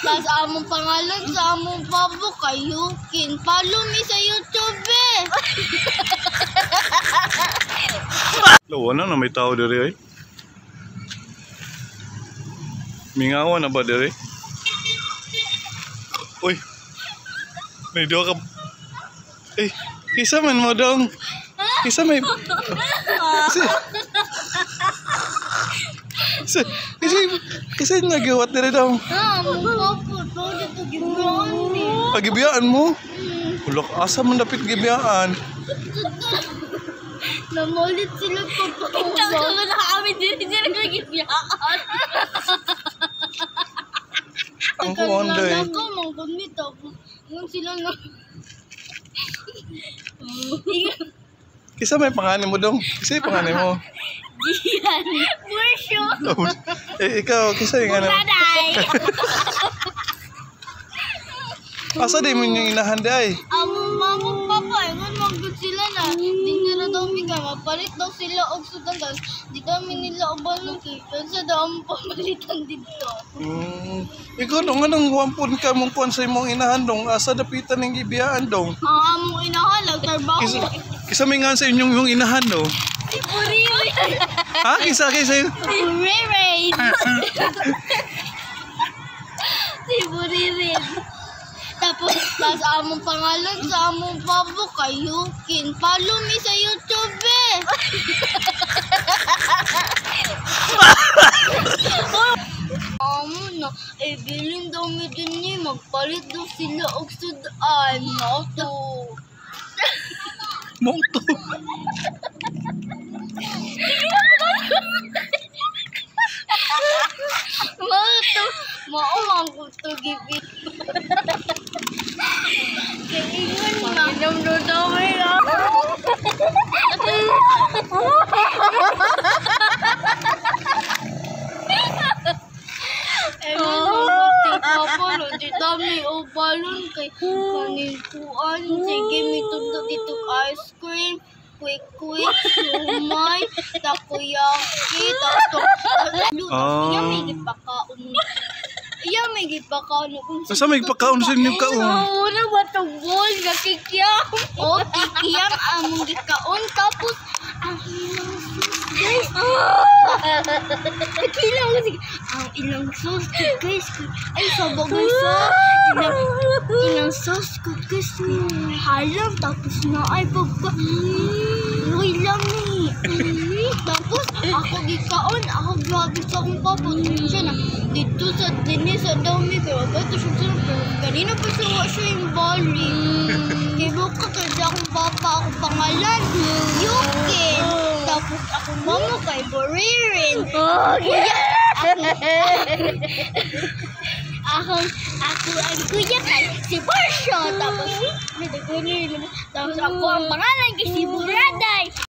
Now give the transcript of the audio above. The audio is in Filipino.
Tas among pangalan sa among pabo kay Yukin. Follow me sa YouTube eh. Lawa na may tao diri ay. Mingawan na ba diri? Uy. May duha ka. Eh, kisa man mo dong. Kisa may. Kasi nagawat diri daw. Among pabo to dito gibiyaan ni. Pagibiyaan mo? Ulok asa man dapit gibiyaan. Namulit sila po. Ito na kami diri gibiyaan. Ang kuwanday. Ako mang kumita po. Yung sila na. Kisa may pangalan mo dong. Kisa yung pangalan mo. Diyan. Bursyo. Eh, ikaw, kisa yung ano. Buraday. Asa din mo yung inahanda ay? Among mamong papa, ingon magod sila na. Di nga na daw mi kay mapalit daw sila og sudan. Di kami nila uban kay sa daw ang pamalitan dito. Ikaw dong, anong wampun ka mong kuwan sa imong inahandong? Asa dapitan ng gibiyaan dong? Ang among inahalag trabaho. Kisa may nga sa inyong yung inahando? Si Buriri. Ha? Kisa yun? Si Buriri. Si Buriri. Tapos among pangalan sa among pabo kay Yukin. Follow me sa YouTube eh. Na, bilin daw mi din ni magpalit daw sila og sudan. Moto. Moto. Moto. Maumang ko to gibit. Kaingon na. Inom do daw na. Di dami o balon kay kanikuan. Sige, may tundok dito ice cream. Quick, sumay, takoyaki, tapos iya may gipakaon. Iya may gipakaon. Asa may pagkaon sa inyong kaon? Una ba itong bol? Nakikiyam. O, kikiyam among gikaon. Tapos, ang ilang guys. Nakilang kasi. Ang ilang sauce guys. Ay, sabagay sa ilang sauce guys. Halam. Tapos na ay pagka. Uy lang ni. Tapos, ako gikaon. Ako grabe sa akong papa. Siya na. Dito sa dinis sa dami. Pero ba ito siya sila. Pero kanina pa siya siya yung bali. Ibuka kasi akong papa. Ako pangalan. Yukin. Tapos ako mama kay Buririn. Kuya. Ako ang kuya kay si Borsyo. Tapos ako ang pangalan kay si Buraday.